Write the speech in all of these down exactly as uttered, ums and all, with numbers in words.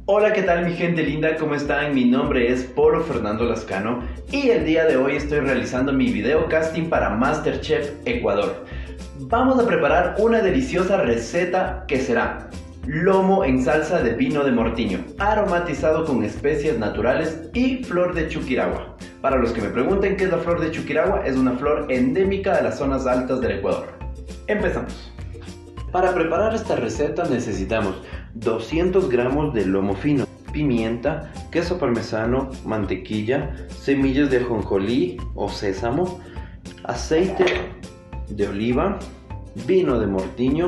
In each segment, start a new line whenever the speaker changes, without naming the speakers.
Hola, ¿qué tal mi gente linda? ¿Cómo están? Mi nombre es Polo Fernando Lascano y el día de hoy estoy realizando mi video casting para MasterChef Ecuador. Vamos a preparar una deliciosa receta que será lomo en salsa de vino de mortiño, aromatizado con especias naturales y flor de chuquiragua. Para los que me pregunten qué es la flor de chuquiragua, es una flor endémica de las zonas altas del Ecuador. Empezamos. Para preparar esta receta necesitamos doscientos gramos de lomo fino, pimienta, queso parmesano, mantequilla, semillas de ajonjolí o sésamo, aceite de oliva, vino de mortiño,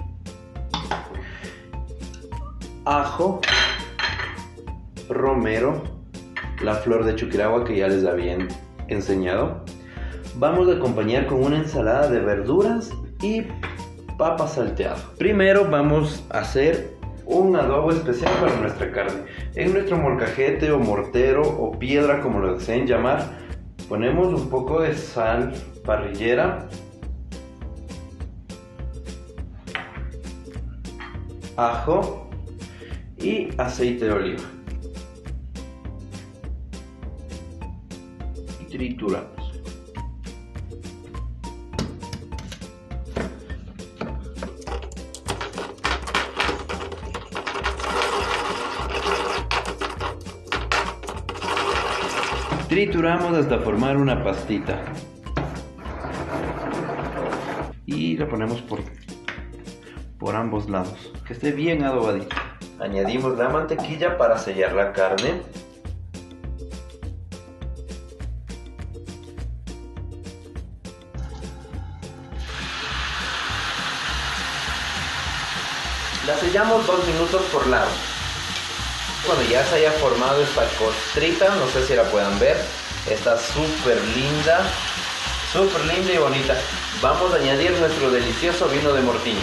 ajo, romero, la flor de chuquiragua que ya les había enseñado. Vamos a acompañar con una ensalada de verduras y papa salteada. Primero vamos a hacer un adobo especial para nuestra carne. En nuestro molcajete o mortero o piedra, como lo deseen llamar, ponemos un poco de sal parrillera, ajo y aceite de oliva. Y trituramos. Trituramos hasta formar una pastita y la ponemos por, por ambos lados, que esté bien adobadito. Añadimos la mantequilla para sellar la carne. La sellamos dos minutos por lado. Cuando ya se haya formado esta costrita, no sé si la puedan ver, está súper linda, súper linda y bonita. Vamos a añadir nuestro delicioso vino de mortiño.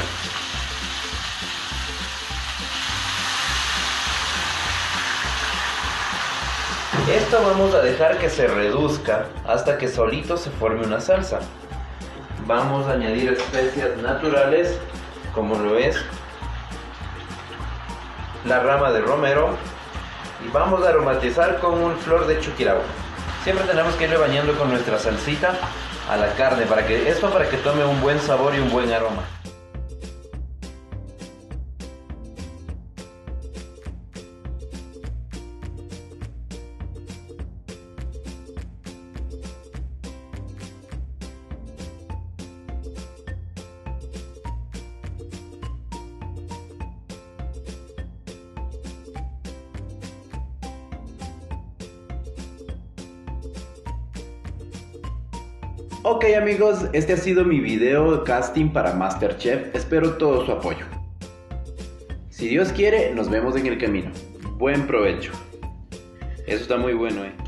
Esto vamos a dejar que se reduzca hasta que solito se forme una salsa. Vamos a añadir especias naturales, como lo es la rama de romero, y vamos a aromatizar con un flor de chuquiragua. Siempre tenemos que irle bañando con nuestra salsita a la carne para que esto para que tome un buen sabor y un buen aroma. Ok amigos, este ha sido mi video casting para MasterChef, espero todo su apoyo. Si Dios quiere, nos vemos en el camino. Buen provecho. Eso está muy bueno, eh.